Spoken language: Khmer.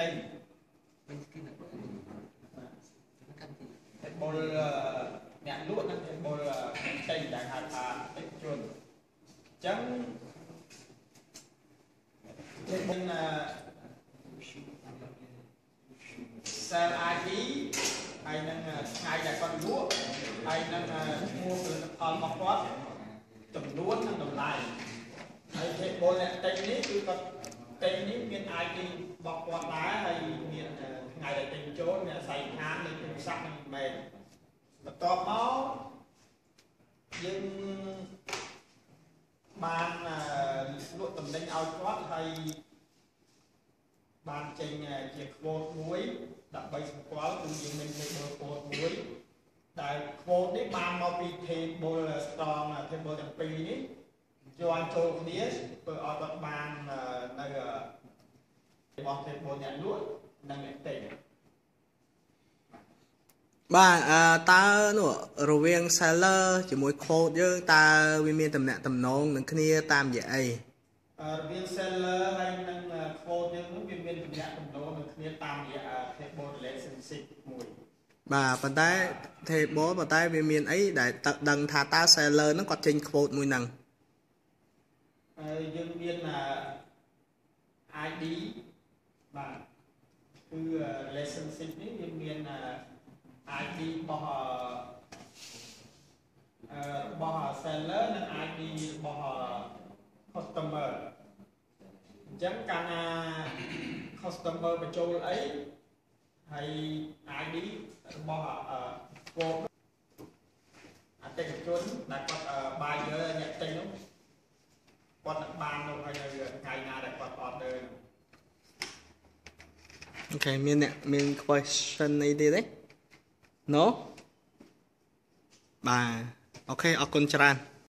tranh bol nhạc luôn bol tranh chẳng hạn là chuồn chấm bên cell ID hay năng ngay là con lúa hay năng mua con mọc quát tầm lúa năng tầm lại hay thế bol này tranhนี้คือcon tranhนี้មាន ID របស់គាត់ដែរហើយមានថ្ងៃដែលទិញចូលមានស័យឋាននៃទូរស័ព្ទនឹងមែនបន្ទាប់មកយើងបានលក់តំណែងឲ្យគាត់ហើយបានចេញជា quote មួយដើម្បីសម្គាល់គឺយើងមាន table quote មួយដែល quote នេះបានមកពី table strong table ទាំងពីរនេះយកចូលគ្នាធ្វើឲ្យគាត់បាននៅរបស់ table អ្នកលក់និងអ្នកទិញបាទតើនោះរវាង seller ជាមួយ quote យើងតើវាមានតំណែងតំណងនឹងគ្នាតាមរយៈអីរវាង seller ហើយនិង quote យើងនោះវាមានតំណែងតំណងនឹងគ្នាតាមរយៈ table relationship មួយបាទប៉ុន្តែ table ប៉ុន្តែវាមានអីដែលដឹងថាតើ seller ហ្នឹងគាត់ចេញ quote មួយហ្នឹងយើងមាន ID បាទគឺ relationship នេះវាមាន ID របស់seller និង ID របស់ customer អញ្ចឹងកាលណា customer បញ្ចូលអីហើយ ID របស់ quote អតិថិជនដែលគាត់ buyer អ្នកទិញនោះគាត់នឹងបានទៅហើយនៅថ្ងៃណាដែលគាត់ order អូខេមាន question អីទៀតទេ No បាទអូខេអរគុណច្រើន